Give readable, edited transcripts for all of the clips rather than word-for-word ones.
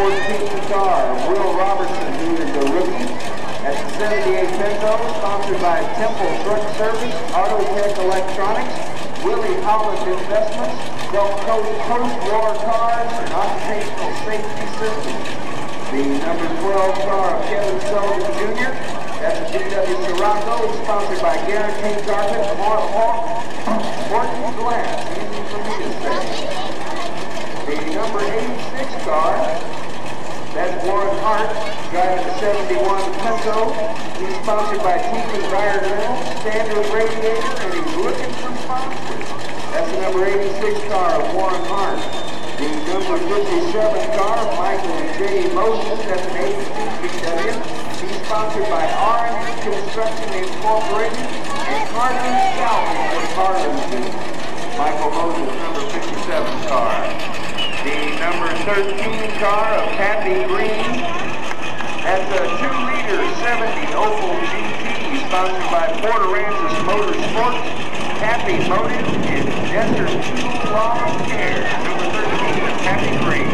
14 car of Will Robertson, who is a rookie. That's the 78 Pinto, sponsored by Temple Truck Service, Autotech Electronics, Willie Holland Investments, Gulf Coast Post-War Cars, and Occupational Safety Systems. The number 12 car of Kevin Sullivan Jr. That's a VW Sirocco, sponsored by Guaranteed Carpet, Horton Glass, easy for me to say. The number 86 car, that's Warren Hart, driving the 71 Pinto. He's sponsored by TV Environmental, Standard Radiator, and he's looking for sponsors. That's the number 86 car of Warren Hart. The number 57 car of Michael and J. Moses, that's an 82 VW. He's sponsored by R&M Construction Incorporated and Carter Salvage of Harlem. Michael Moses, number 57 car. The number 13 car of Happy Green, that's a 2-liter 70 Opel GT, sponsored by Port Aransas Motorsports, Happy Motive, and Desert Tool Lawn Care. Number 13 of Happy Green.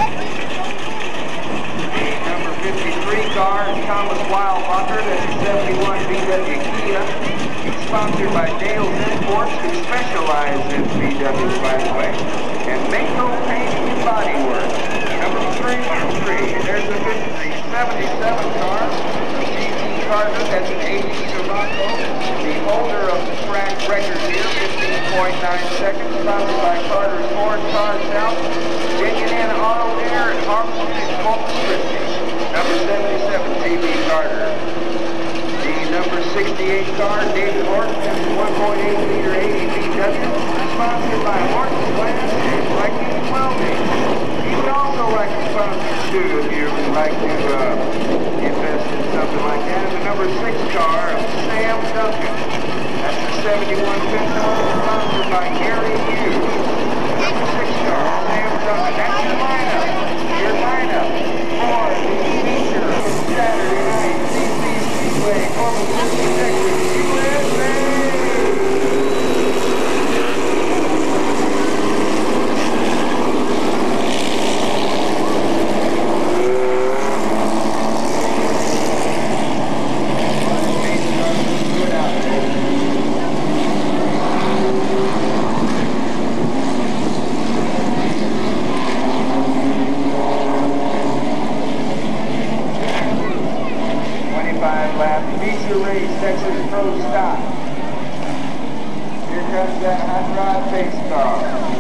The number 53 car is Thomas Wildbacher, that's a 71 VW Kia. He's sponsored by Dale's Imports, who specialize in VWs, by the way, and Mako Painting and Body Work. Number 3. There's the 77 car of G.T. Carter, that's an 80 Sirocco. The holder of the track record here, 15.9 seconds, sponsored by Carter's Ford Car South, J&N Auto Air, and Harmon and Corpus Christi. Number 77, T.B. Carter. The number 68 car, David Horton, that's a 1.8-liter 80 VW, sponsored by Horton Glass and Viking Welding. He would also like to sponsor too if you would like to invest in something like that. And the number 6 car of Sam Duncan. That's the 71 Pinto, sponsored by Gary Hughes. Number 6 car, Sam Duncan. That's your lineup. Your lineup for the feature of Saturday night CC Speedway, Corpus Christi, Texas, USA. 25 lap feature race, Texas Pro Stock. Here comes that hot rod pace car.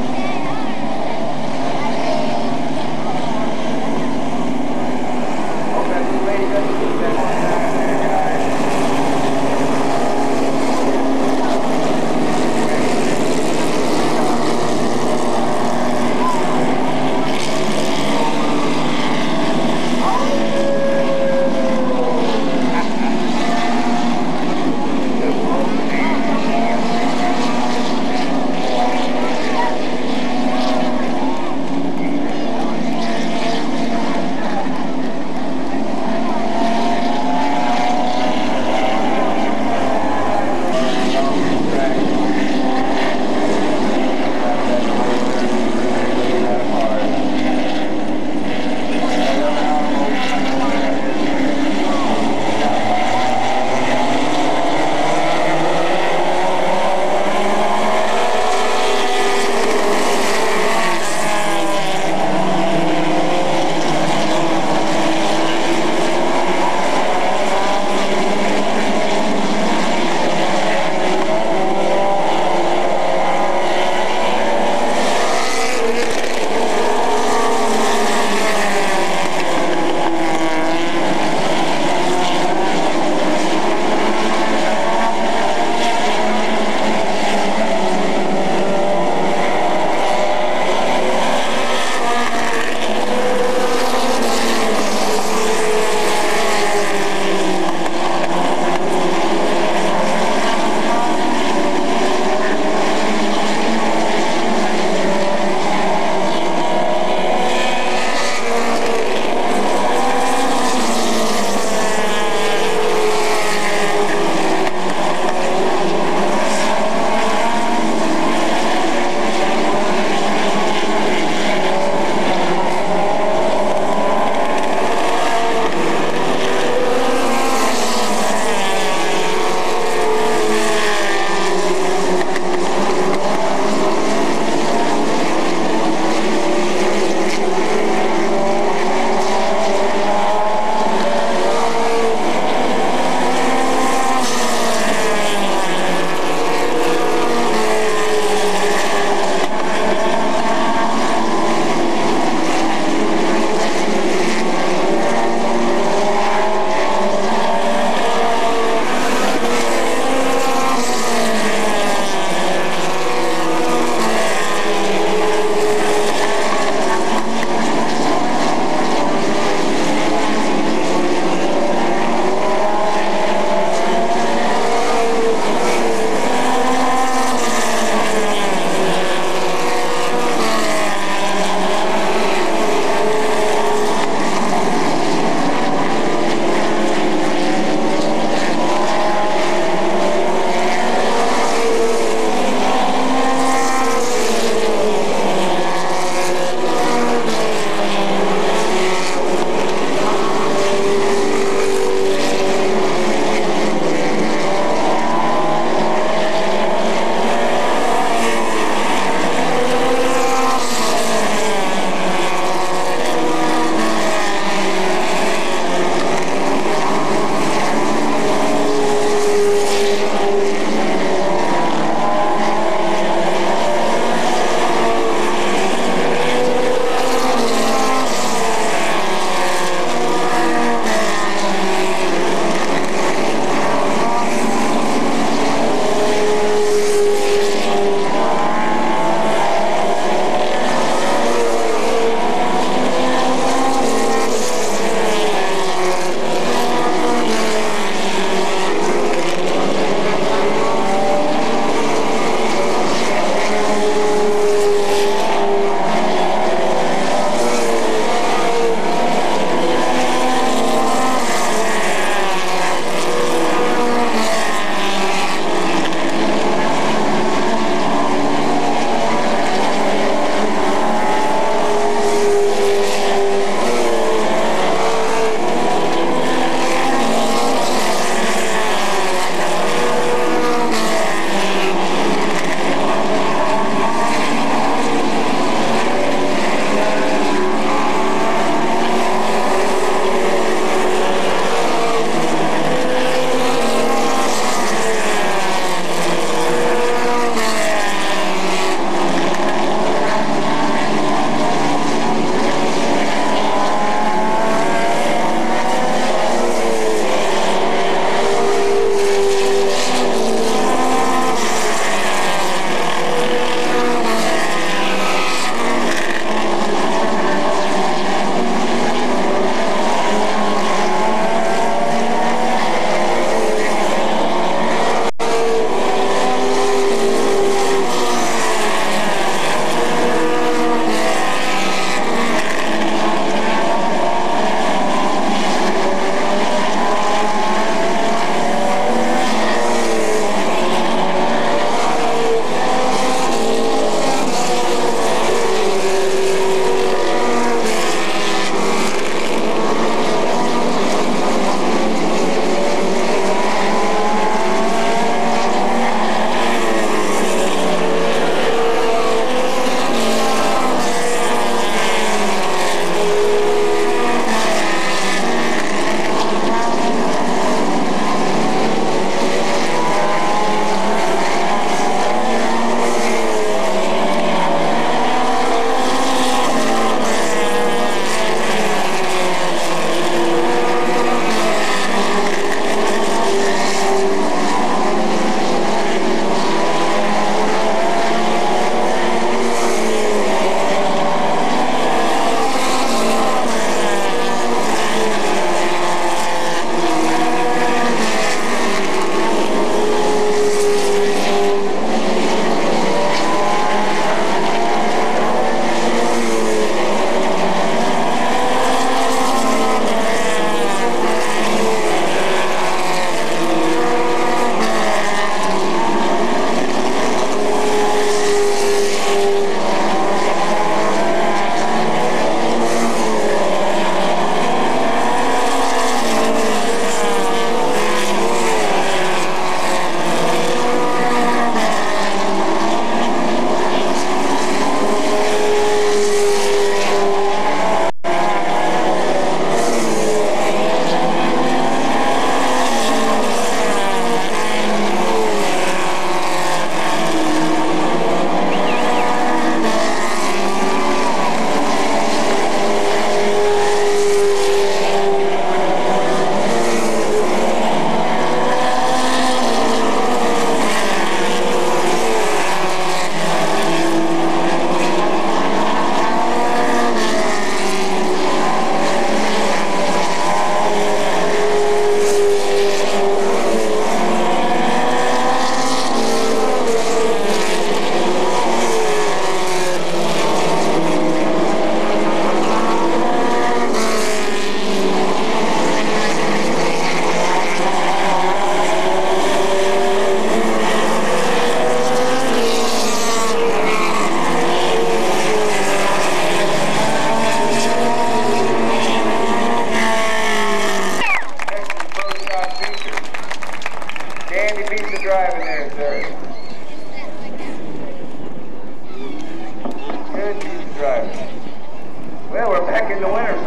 Hope that the lady doesn't lose that one time there, guys.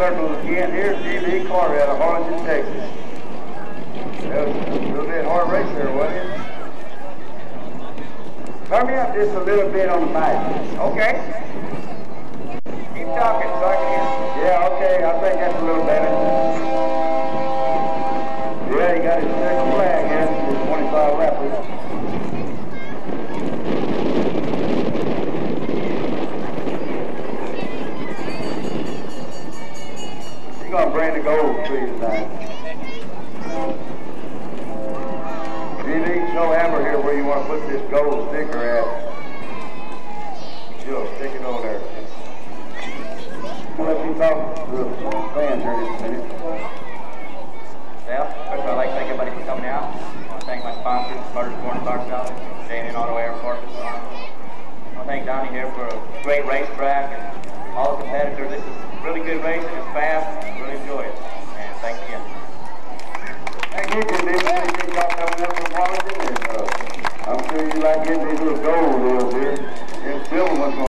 circle again. Here's TV Carter out of Harlingen, Texas. That was a little bit hard race there, wasn't it? Turn me up just a little bit on the mic. Okay. Keep talking so I can hear. Yeah, okay. I think that's a little better. Yeah, he got his second flag here. His 25 lappers. He's going to bring the gold to you tonight. TV, show Amber here where you want to put this gold sticker at. She'll stick it over there. I'll let you talk to the fans here in just a minute. Well, first of all, I'd like to thank everybody for coming out. I want to thank my sponsors, Carter's Corner Car Salvage, J&N Auto Air Corpus. I want to thank Donnie here for a great racetrack and all the competitors. This is really good racing. It's fast. Really enjoy it. And thanks again. Thank you, TV.